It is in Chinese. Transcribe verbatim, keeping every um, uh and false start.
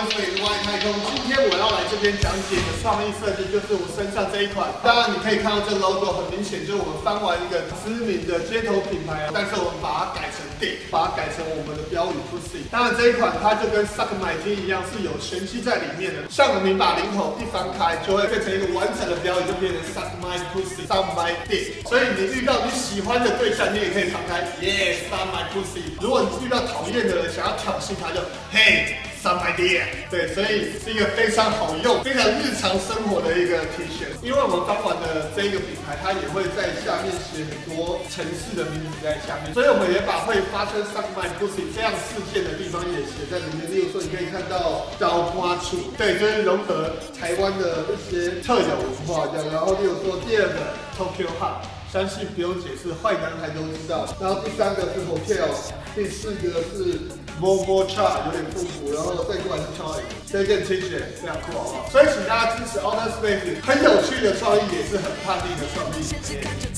Outer Space 外太空。今天我要来这边讲解的创意设计，就是我身上这一款。当然你可以看到这 logo 很明显，就是我们翻完一个知名的街头品牌，但是我们把它改成 Dick， 把它改成我们的标语 Pussy。当然这一款它就跟 Suck My Dick 一样，是有玄机在里面的。像你把领口一翻开，就会变成一个完整的标语，就变成 Suck My Pussy，Suck My Dick。所以你遇到你喜欢的对象，你也可以敞开 Yes，Suck My Pussy。如果你遇到讨厌的人，想要挑衅他，就 Hey。Suck My Dick， 对，所以是一个非常好用、非常日常生活的一个 T 恤。因为我们翻完的这一个品牌，它也会在下面写很多城市的名字在下面，所以我们也把会发生 Suck My Pussy 这样事件的地方也写在里面。例如说，你可以看到刀花处，对，就是融合台湾的一些特有文化这样。然后，例如说第二个 Tokyo Hot。相信不用解释，坏男孩都知道。然后第三个是 Hotel， 第四个是 Momo Cha， 有点复古，然后再过来是 Charlie， 这件 T 恤非常酷，好不好？所以请大家支持 Outer Space， 很有趣的创意，也是很叛逆的创意。